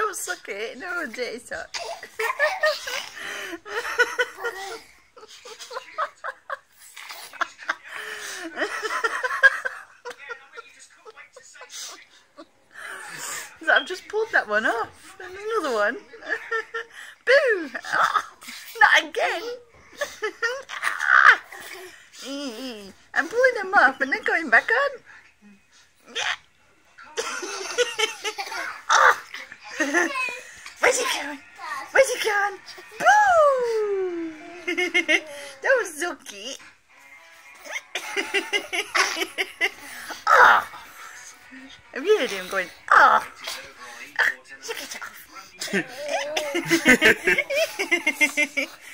Don't suck it. No, dirty sock. So I've just pulled that one off. There's another one. Boo! Oh, not again. I'm pulling them off and then going back on. Oh. Where's he going? Where's he going? Boo! That was so cute. Oh. I really heard him going, oh. Look it off.